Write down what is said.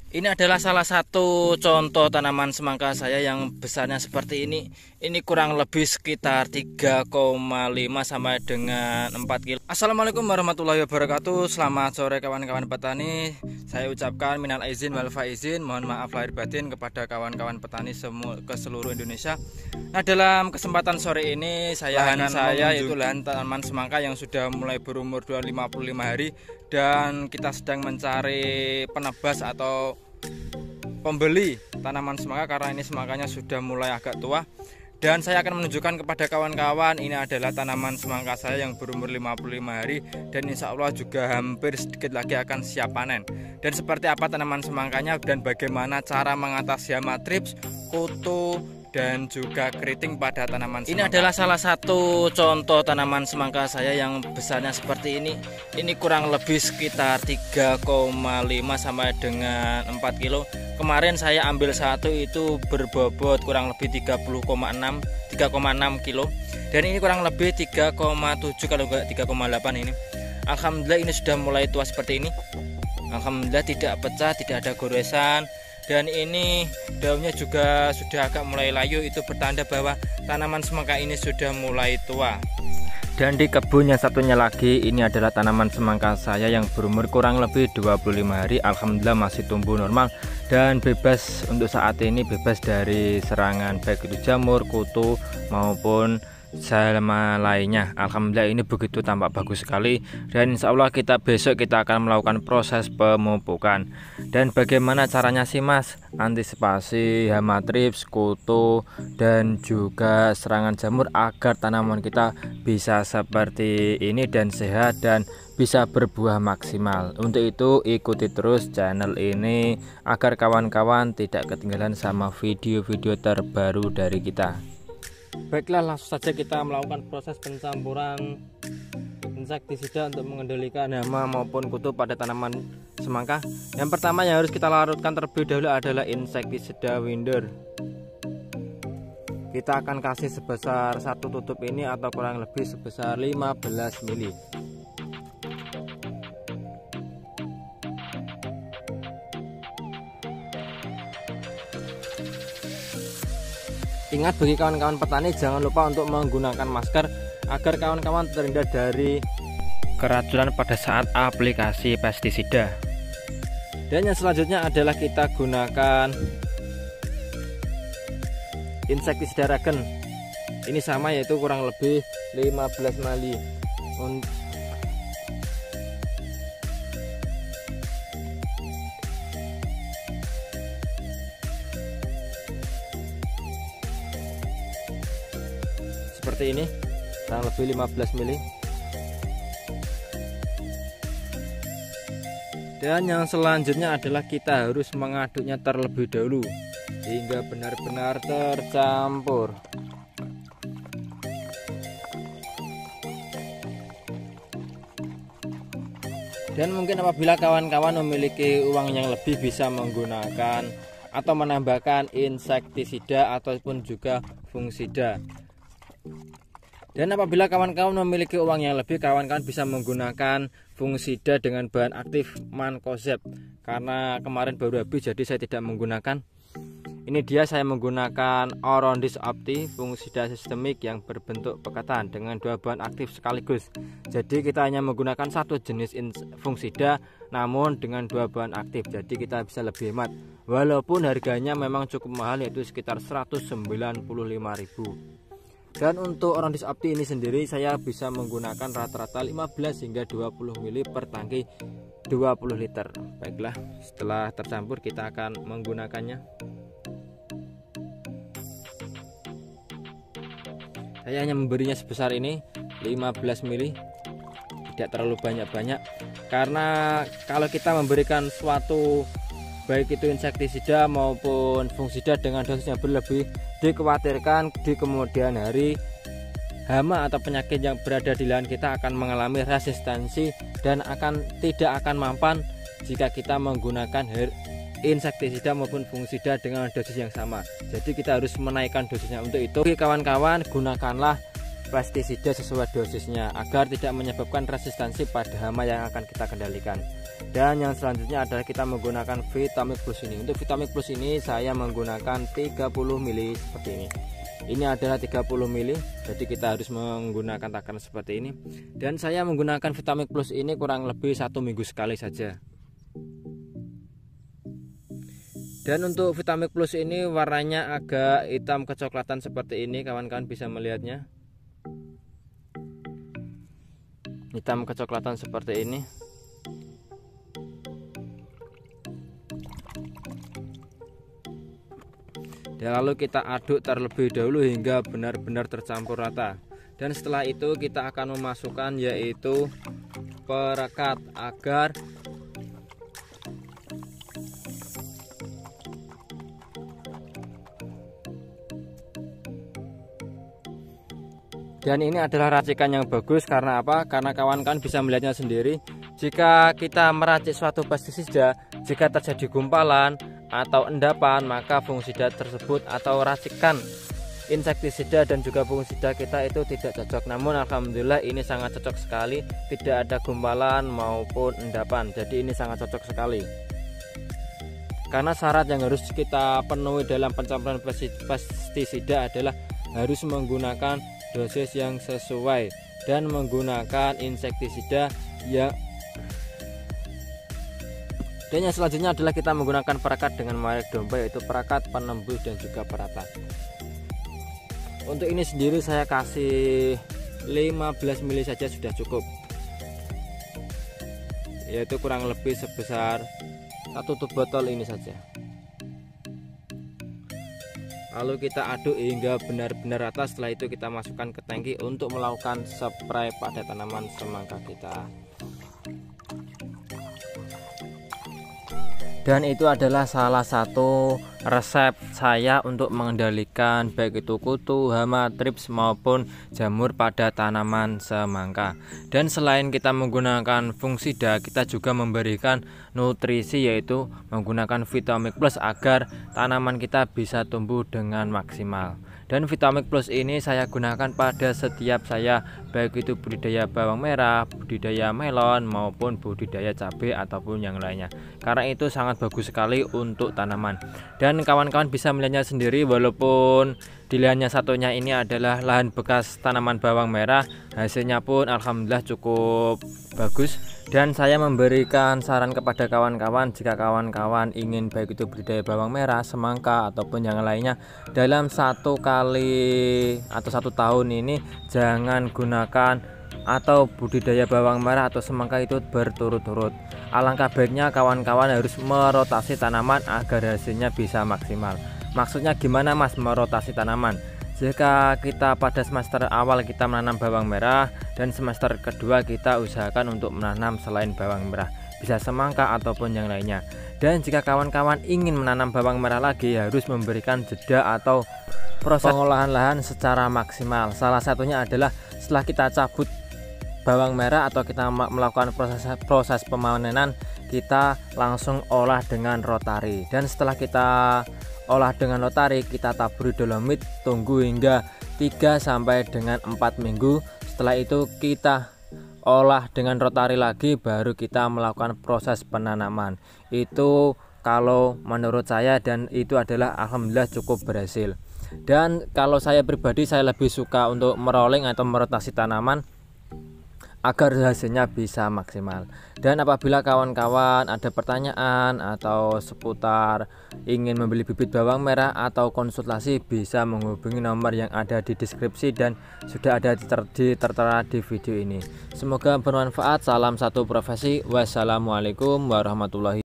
Ini adalah salah satu contoh tanaman semangka saya yang besarnya seperti ini. Ini kurang lebih sekitar 3,5 sampai dengan 4 kilo. Assalamualaikum warahmatullahi wabarakatuh. Selamat sore kawan-kawan petani. Saya ucapkan minal aizin wal faizin. Mohon maaf lahir batin kepada kawan-kawan petani semua ke seluruh Indonesia. Nah, dalam kesempatan sore ini saya itu lahan tanaman semangka yang sudah mulai berumur 55 hari, dan kita sedang mencari penebas atau pembeli tanaman semangka karena ini semangkanya sudah mulai agak tua. Dan saya akan menunjukkan kepada kawan-kawan, ini adalah tanaman semangka saya yang berumur 55 hari dan insya Allah juga hampir sedikit lagi akan siap panen. Dan seperti apa tanaman semangkanya dan bagaimana cara mengatasi hama thrips, kutu, dan juga keriting pada tanaman semangka. Ini adalah salah satu contoh tanaman semangka saya yang besarnya seperti ini. Ini kurang lebih sekitar 3,5 sampai dengan 4 kilo. Kemarin saya ambil satu itu berbobot kurang lebih 3,6 kilo. Dan ini kurang lebih 3,7 kalau enggak 3,8 ini. Alhamdulillah ini sudah mulai tua seperti ini. Alhamdulillah tidak pecah, tidak ada goresan. Dan ini daunnya juga sudah agak mulai layu, itu bertanda bahwa tanaman semangka ini sudah mulai tua. Dan di kebun yang satunya lagi, ini adalah tanaman semangka saya yang berumur kurang lebih 25 hari. Alhamdulillah masih tumbuh normal dan bebas untuk saat ini, bebas dari serangan baik itu jamur, kutu maupun hama lainnya. Alhamdulillah ini begitu tampak bagus sekali, dan insya Allah besok kita akan melakukan proses pemupukan. Dan bagaimana caranya sih Mas antisipasi hama thrips, kutu, dan juga serangan jamur agar tanaman kita bisa seperti ini dan sehat dan bisa berbuah maksimal? Untuk itu ikuti terus channel ini agar kawan-kawan tidak ketinggalan sama video-video terbaru dari kita. Baiklah, langsung saja kita melakukan proses pencampuran insektisida untuk mengendalikan hama maupun kutu pada tanaman semangka. Yang pertama yang harus kita larutkan terlebih dahulu adalah insektisida Winder. Kita akan kasih sebesar satu tutup ini atau kurang lebih sebesar 15 ml. Ingat bagi kawan-kawan petani, jangan lupa untuk menggunakan masker agar kawan-kawan terhindar dari keracunan pada saat aplikasi pestisida. Dan yang selanjutnya adalah kita gunakan insektisida Regen. Ini sama, yaitu kurang lebih 15 ml. Seperti ini, kurang lebih 15 ml. Dan yang selanjutnya adalah kita harus mengaduknya terlebih dahulu hingga benar-benar tercampur. Dan mungkin apabila kawan-kawan memiliki uang yang lebih, bisa menggunakan atau menambahkan insektisida ataupun juga fungisida. Dan apabila kawan-kawan memiliki uang yang lebih, kawan-kawan bisa menggunakan fungisida dengan bahan aktif mancozeb. Karena kemarin baru habis, jadi saya tidak menggunakan. Ini dia, saya menggunakan Orondis Opti fungisida sistemik yang berbentuk peketan dengan dua bahan aktif sekaligus. Jadi kita hanya menggunakan satu jenis fungisida namun dengan dua bahan aktif, jadi kita bisa lebih hemat. Walaupun harganya memang cukup mahal, yaitu sekitar 195.000. Dan untuk Orondis Opti ini sendiri saya bisa menggunakan rata-rata 15 hingga 20 ml per tangki 20 liter. Baiklah, setelah tercampur kita akan menggunakannya. Saya hanya memberinya sebesar ini 15 ml, tidak terlalu banyak-banyak, karena kalau kita memberikan suatu baik itu insektisida maupun fungisida dengan dosis yang berlebih, dikhawatirkan di kemudian hari hama atau penyakit yang berada di lahan kita akan mengalami resistensi dan tidak akan mampan jika kita menggunakan insektisida maupun fungisida dengan dosis yang sama. Jadi kita harus menaikkan dosisnya. Untuk itu kawan-kawan, gunakanlah pestisida sesuai dosisnya agar tidak menyebabkan resistensi pada hama yang akan kita kendalikan. Dan yang selanjutnya adalah kita menggunakan Vitamix Plus ini. Untuk Vitamix Plus ini saya menggunakan 30 mili seperti ini. Ini adalah 30 mili, jadi kita harus menggunakan takaran seperti ini. Dan saya menggunakan Vitamix Plus ini kurang lebih 1 minggu sekali saja. Dan untuk Vitamix Plus ini warnanya agak hitam kecoklatan seperti ini, kawan-kawan bisa melihatnya. Hitam kecoklatan seperti ini. Dan lalu kita aduk terlebih dahulu hingga benar-benar tercampur rata. Dan setelah itu kita akan memasukkan yaitu perekat agar dan ini adalah racikan yang bagus. Karena apa? Karena kawan-kawan bisa melihatnya sendiri. Jika kita meracik suatu pestisida, jika terjadi gumpalan atau endapan, maka fungisida tersebut atau racikan insektisida dan juga fungisida kita itu tidak cocok. Namun alhamdulillah ini sangat cocok sekali, tidak ada gumpalan maupun endapan. Jadi ini sangat cocok sekali. Karena syarat yang harus kita penuhi dalam pencampuran pestisida adalah harus menggunakan dosis yang sesuai dan menggunakan insektisida yang dan yang selanjutnya adalah kita menggunakan perekat dengan merek domba, yaitu perekat penembus dan juga perata. Untuk ini sendiri saya kasih 15 mili saja sudah cukup, yaitu kurang lebih sebesar 1 tutup botol ini saja. Lalu kita aduk hingga benar-benar rata. Setelah itu kita masukkan ke tangki untuk melakukan spray pada tanaman semangka kita. Dan itu adalah salah satu resep saya untuk mengendalikan baik itu kutu, hama, trips maupun jamur pada tanaman semangka. Dan selain kita menggunakan fungisida, kita juga memberikan nutrisi, yaitu menggunakan Vitamix Plus agar tanaman kita bisa tumbuh dengan maksimal. Dan Vitamix Plus ini saya gunakan pada setiap saya baik itu budidaya bawang merah, budidaya melon maupun budidaya cabai ataupun yang lainnya. Karena itu sangat bagus sekali untuk tanaman. Dan kawan-kawan bisa melihatnya sendiri, walaupun di lahannya satunya ini adalah lahan bekas tanaman bawang merah, hasilnya pun alhamdulillah cukup bagus. Dan saya memberikan saran kepada kawan-kawan, jika kawan-kawan ingin baik itu budidaya bawang merah, semangka ataupun yang lainnya, dalam 1 kali atau 1 tahun ini jangan gunakan atau budidaya bawang merah atau semangka itu berturut-turut. Alangkah baiknya kawan-kawan harus merotasi tanaman agar hasilnya bisa maksimal. Maksudnya gimana Mas merotasi tanaman? Jika kita pada semester awal kita menanam bawang merah, dan semester kedua kita usahakan untuk menanam selain bawang merah, bisa semangka ataupun yang lainnya. Dan jika kawan-kawan ingin menanam bawang merah lagi, harus memberikan jeda atau proses pengolahan lahan secara maksimal. Salah satunya adalah setelah kita cabut bawang merah atau kita melakukan proses pemanenan, kita langsung olah dengan rotari. Dan setelah kita olah dengan rotari, kita taburi dolomit, tunggu hingga 3 sampai dengan 4 minggu. Setelah itu kita olah dengan rotari lagi, baru kita melakukan proses penanaman. Itu kalau menurut saya, dan itu adalah alhamdulillah cukup berhasil. Dan kalau saya pribadi, saya lebih suka untuk merolling atau merotasi tanaman agar hasilnya bisa maksimal. Dan apabila kawan-kawan ada pertanyaan atau seputar ingin membeli bibit bawang merah atau konsultasi, bisa menghubungi nomor yang ada di deskripsi dan sudah ada tertera di video ini. Semoga bermanfaat. Salam satu profesi. Wassalamualaikum warahmatullahi wabarakatuh.